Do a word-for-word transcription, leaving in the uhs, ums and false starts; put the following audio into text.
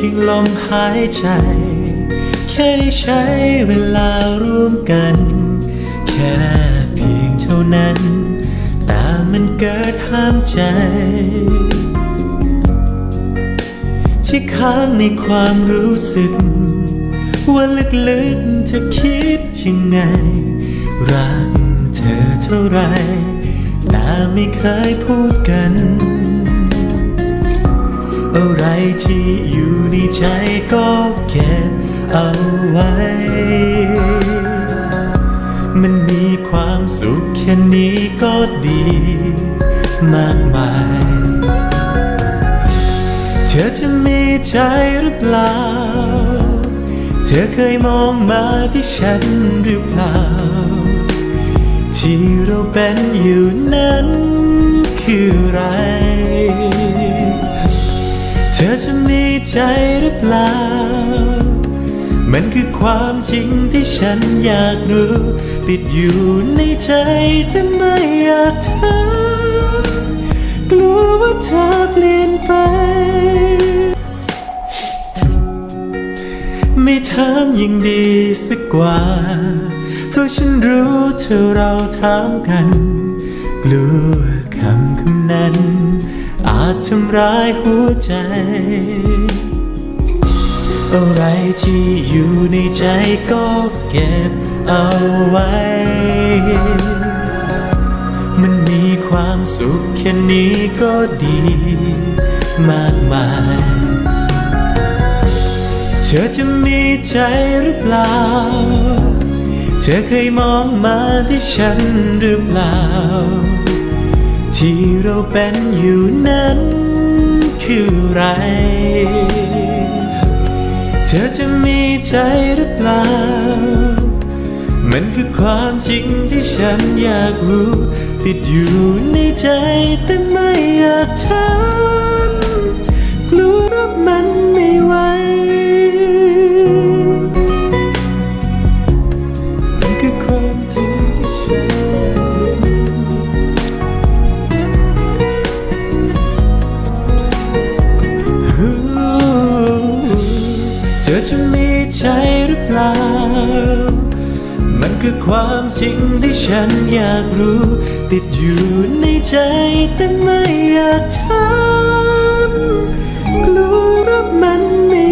งลมหายใจแค่ได้ใช้เวลาร่วมกันแค่เพียงเท่านั้นแต่มันเกิดห้ามใจที่ค้างในความรู้สึกว่าลึกๆเธอคิดยังไงรักเธอเท่าไรแต่ไม่เคยพูดกันอะไรที่อยู่ในใจก็เก็บเอาไว้มันมีความสุขแค่นี้ก็ดีมากมายเธอจะมีใจหรือเปล่าเธอเคยมองมาที่ฉันหรือเปล่าที่เราเป็นอยู่นั้นคืออะไรเธอจะมีใจหรือเปล่ามันคือความจริงที่ฉันอยากรู้ติดอยู่ในใจแต่ไม่อยากถามกลัวว่าเธอเปลี่ยนไปไม่ถามยิ่งดีสักกว่าเพราะฉันรู้เธอเราถามกันกลัวคำคำนั้นอาจทำร้ายหัวใจอะไรที่อยู่ในใจก็เก็บเอาไว้มันมีความสุขแค่นี้ก็ดีมากมายเธอจะมีใจหรือเปล่าเธอเคยมองมาที่ฉันหรือเปล่าที่เราเป็นอยู่นั้นคืออะไรเธอจะมีใจหรือเปล่ามันคือความจริงที่ฉันอยากรู้ติดอยู่ในใจแต่ไม่อยากถามกลัวรับมันไม่ไหวมันคือความจริงที่ฉันเธอจะมีใจหรือเปล่ามันคือความจริงที่ฉันอยากรู้ติดอยู่ในใจแต่ไม่อยากถามกลัวรับมันไม่